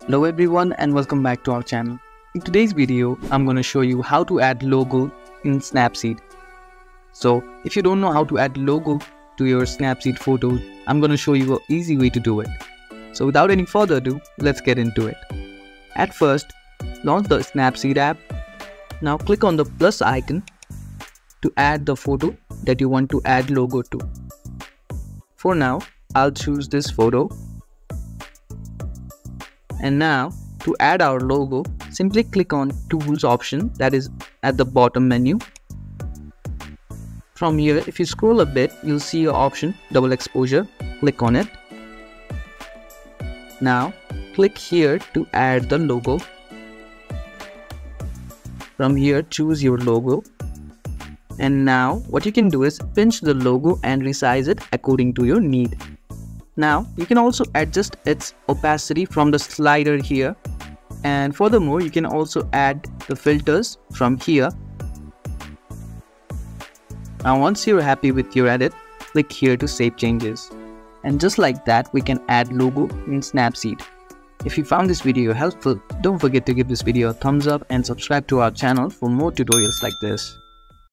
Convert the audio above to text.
Hello everyone and welcome back to our channel. In today's video, I'm going to show you how to add logo in Snapseed. So if you don't know how to add logo to your Snapseed photos, I'm going to show you an easy way to do it. So without any further ado, let's get into it. At first, launch the Snapseed app. Now click on the plus icon to add the photo that you want to add logo to. For now, I'll choose this photo. And now, to add our logo, simply click on Tools option that is at the bottom menu. From here, if you scroll a bit, you'll see an option, Double Exposure. Click on it. Now, click here to add the logo. From here, choose your logo. And now, what you can do is pinch the logo and resize it according to your need. Now, you can also adjust its opacity from the slider here, and furthermore, you can also add the filters from here. Now, once you're happy with your edit, click here to save changes. And just like that, we can add logo in Snapseed. If you found this video helpful, don't forget to give this video a thumbs up and subscribe to our channel for more tutorials like this.